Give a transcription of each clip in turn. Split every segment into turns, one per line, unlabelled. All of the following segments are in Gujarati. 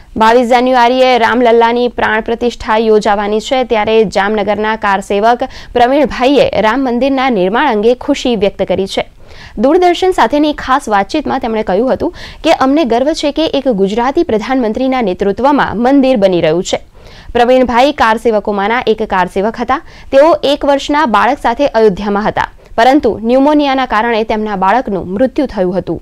22 જાન્યુઆરીએ રામલલ્લાની પ્રાણ પ્રતિષ્ઠા યોજાવાની છે ત્યારે જામનગરના કારસેવક પ્રવીણભાઈએ રામ મંદિરના નિર્માણ અંગે ખુશી વ્યક્ત કરી છે। દૂરદર્શન સાથેની ખાસ વાતચીતમાં તેમણે કહ્યું હતું કે અમને ગર્વ છે કે એક ગુજરાતી પ્રધાનમંત્રીના નેતૃત્વમાં મંદિર બની રહ્યું છે। પ્રવીણભાઈ કારસેવકોમાંના એક કારસેવક હતા। તેઓ 1 વર્ષના બાળક સાથે અયોધ્યામાં હતા, પરંતુ ન્યુમોનિયાના કારણે તેમના બાળકનું મૃત્યુ થયું હતું।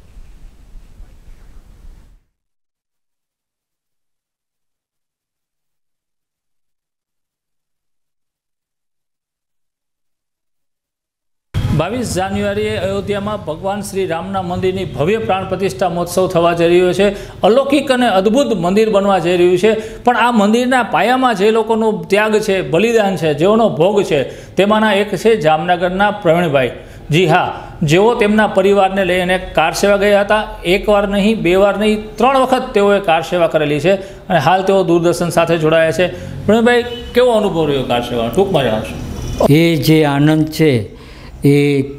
बावीस जान्युआरीए अयोध्या में भगवान श्री रामना मंदिर भव्य प्राण प्रतिष्ठा महोत्सव थवा जई रह्यो छे। अलौकिक अने अद्भुत मंदिर बनवा जई रह्युं छे। पण आ मंदिरना पायामां जे लोकोनो त्याग छे, बलिदान छे, जेओनो भोग छे, तेमाना एक छे जामनगरना प्रवीणभाई। जी हाँ, जेओ तेमना परिवारने लईने कार सेवा गया था। 1 वार नहीं, 2 वार नहीं, 3 वखत तेओए कार सेवा करेली छे अने हाल तेओ दूरदर्शन साथे जोड़ाया छे। प्रवीणभाई, केवो अनुभव रह्यो कार सेवा? टूंकमां जणावशो।
ए जे आनंद छे એ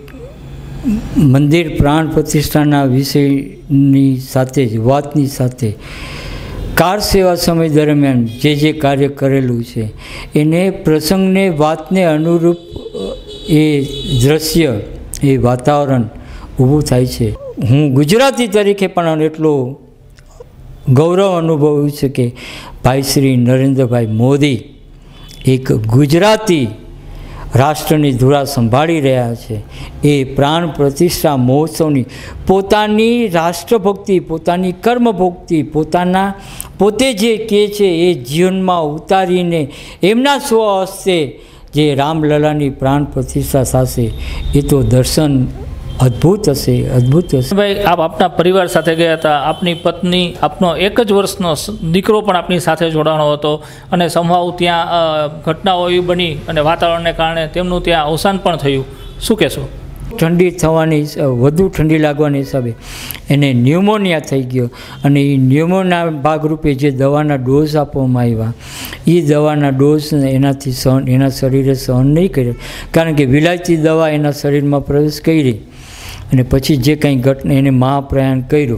મંદિર પ્રાણ પ્રતિષ્ઠાના વિષયની સાથે જ વાતની સાથે કાર સેવા સમય દરમિયાન જે કાર્ય કરેલું છે એને પ્રસંગને વાતને અનુરૂપ એ દ્રશ્ય એ વાતાવરણ ઊભું થાય છે। હું ગુજરાતી તરીકે પણ એટલો ગૌરવ અનુભવ્યું છે કે ભાઈ શ્રી નરેન્દ્રભાઈ મોદી એક ગુજરાતી રાષ્ટ્રની ધુરા સંભાળી રહ્યા છે। એ પ્રાણ પ્રતિષ્ઠા મહોત્સવની પોતાની રાષ્ટ્રભક્તિ, પોતાની કર્મભક્તિ, પોતે જે કહે છે એ જીવનમાં ઉતારીને એમના સ્વહસ્તે જે રામલલાની પ્રાણ પ્રતિષ્ઠા થશે એ તો દર્શન अद्भुत हशे, अद्भुत हशे।
भाई, आप अपना परिवार साथे गया था। अपनी पत्नी, आपनो 1 ज वर्षनो दीकरो पण आपनी साथे जोड़ाणो हतो अने समहाउ त्यां घटनाओ एवी बनी अने वातावरणने कारणे तेमनुं त्यां अवसान पण थयुं। शुं कहेशो?
ठंडी थवानी, वधु ठंडी लागवाने हिसाबे एने न्यूमोनिया थई गयो अने ए न्यूमोनिया भागरूपे जे दवाना डोज आपवामां आव्या ए दवाना डोज एनाथी सहन, एना शरीरे सहन नहीं कर्यो, कारण के विलायती दवा एना शरीरमां प्रवेश करी અને પછી જે કંઈ ઘટના એને મહાપ્રયાણ કર્યું।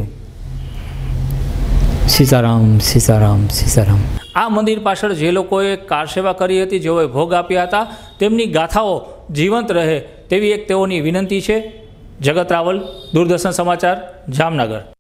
સીતારામ, સીતારામ, સીતારામ।
આ મંદિર પાછળ જે લોકોએ કાર સેવા કરી હતી, જેઓએ ભોગ આપ્યા હતા, તેમની ગાથાઓ જીવંત રહે તેવી એક તેઓની વિનંતી છે। જગત રાવલ, દૂરદર્શન સમાચાર, જામનગર।